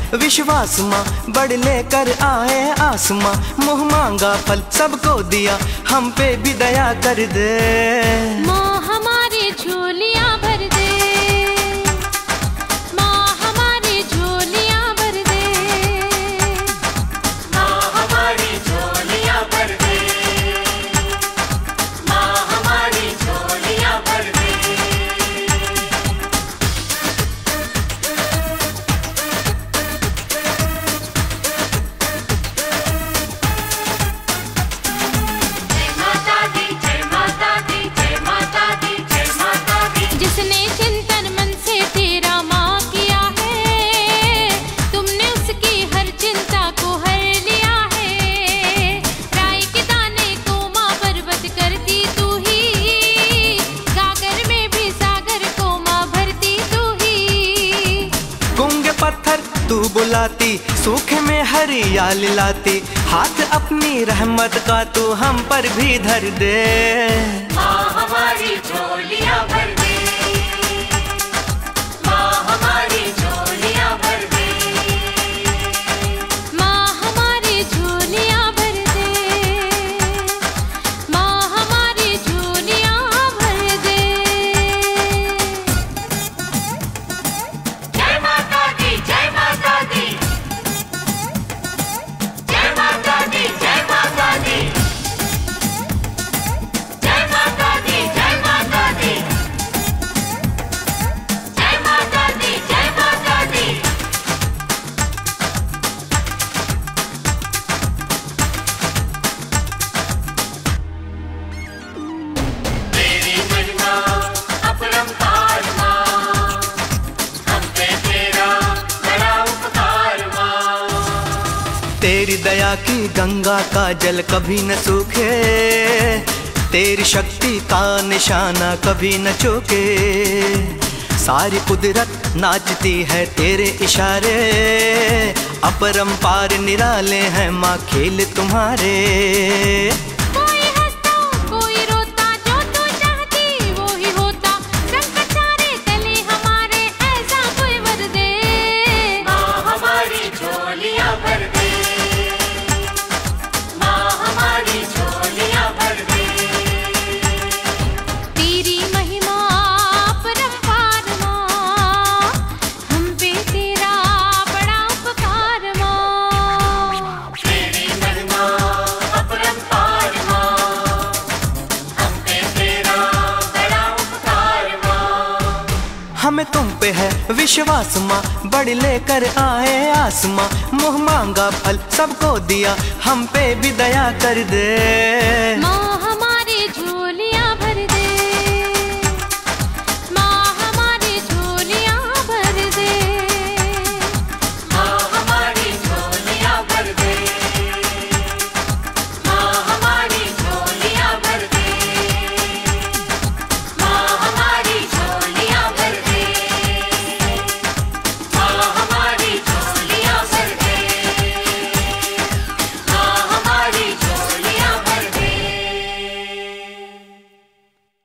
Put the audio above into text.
विश्वास माँ, बढ़ लेकर आए आसमां। मुँह मांगा फल सबको दिया, हम पे भी दया कर दे। माँ हमारी झोलियाँ भर दे, माँ हमारी झोलियाँ भर दे, माँ हमारी झोलियाँ भर दे, माँ हमारी झोलियाँ भर दे। जय माता दी, जय माता दी, जय माता दी, जय माता दी। जिसने चिंतन मन से तेरा माँ किया है, तुमने उसकी हर चिंता को हर लिया है। राई के दाने को माँ पर्वत करती तू ही, गागर में भी सागर को माँ भरती तू ही। गूंगे पत्थर तू बुलाती, सूखे में हरियाली लाती, हाथ अपनी रहमत का तू हम पर भी धर दे। माँ हमारी झोलियाँ भर दे, माँ हमारी झोलियाँ भर दे, माँ हमारी झोलियाँ भर दे, माँ हमारी झोलियाँ भर दे। जय माता दी, जय माता दी, जय माता दी, जय माता दी, जय माता दी, जय माता दी, जय माता दी, जय माता दी। तेरी महिमा अपरंपार माँ, हम पे तेरा बड़ा उपकार माँ। तेरी दया की गंगा का जल कभी न सूखे, तेरी शक्ति का निशाना कभी न चूके। सारी कुदरत नाचती है तेरे इशारे, अपरंपार निराले हैं माँ खेल तुम्हारे। कोई हंसता कोई रोता, जो तू चाहती वो ही होता, संकट सारे टले हमारे, ऐसा कोई वर दे। माँ हमारी झोलियाँ भर दे, माँ हमारी झोलियाँ भर दे। तेरी महिमा अपरंपार माँ, हम पे तेरा बड़ा उपकार माँ। तेरी महिमा अपरंपार माँ, हम पे तेरा बड़ा उपकार माँ। हमें तुम पे है विश्वास माँ, बढ़ लेकर आए आसमां। मुँह मांगा फल सबको दिया, हम पे भी दया कर दे। माँ